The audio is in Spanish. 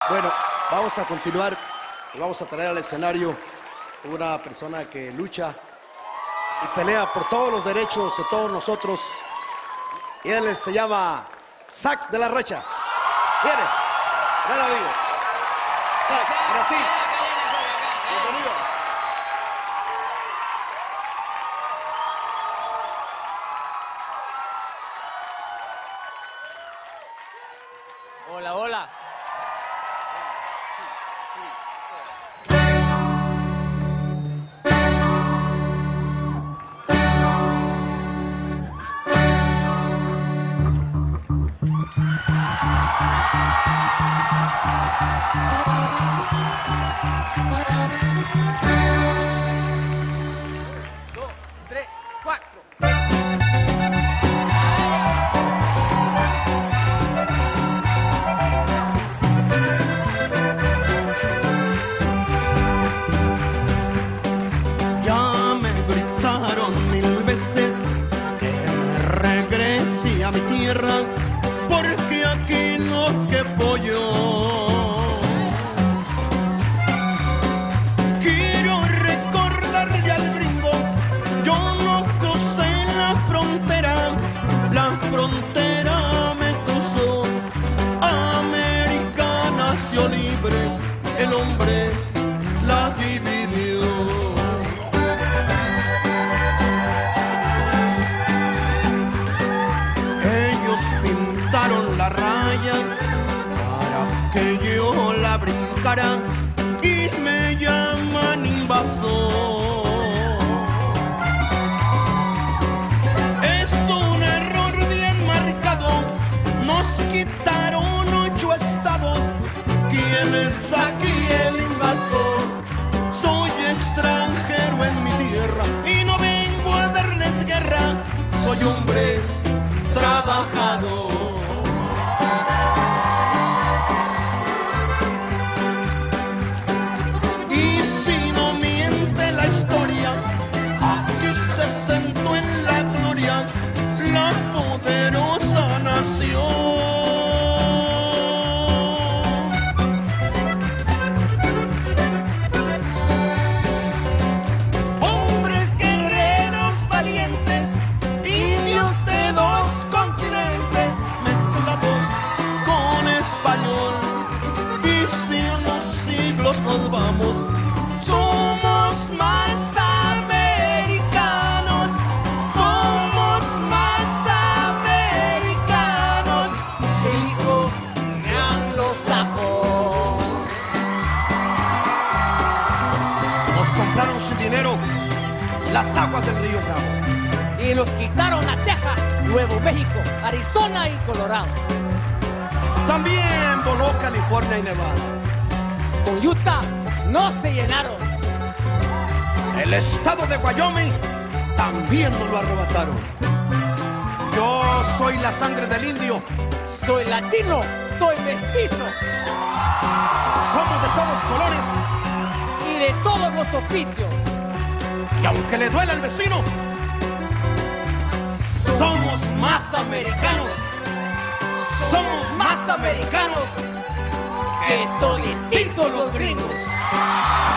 Bueno, vamos a continuar y vamos a traer al escenario una persona que lucha y pelea por todos los derechos de todos nosotros. Y él se llama Zack de la Rocha. Viene, ya lo digo. Zack, para ti. Bienvenido. Hola, hola. Dos, tres, cuatro. Ya me gritaron 1000 veces que me regrese a mi tierra, porque aquí no quepo yo. Quiero recordarle al gringo, yo no crucé la frontera me cruzó. América nació libre, el hombre la dividió. Ellos pintaron la raya para que yo la brincara y me llaman invasor. Es un error bien marcado, nos quitaron 8 estados. ¿Quién es aquí el invasor? Soy extranjero en mi tierra y no vengo a darles guerra, soy hombre trabajador. Y si no miente la historia, aquí se sentó en la gloria la poderosa nación. Hombres guerreros valientes, indios de 2 continentes, mezclados con español. Y si en los siglos nos vamos, somos más americanos, somos más americanos que el hijo de anglosajón. Nos compraron sin dinero las aguas del río Bravo. Y nos quitaron a Texas, Nuevo México, Arizona y Colorado. También voló California y Nevada. Con Utah no se llenaron. El estado de Wyoming también nos lo arrebataron. Yo soy la sangre del indio. Soy latino, soy mestizo Somos de todos colores. y de todos los oficios. Y aunque le duela al vecino, somos más americanos. Somos más americanos Que todititos los gringos.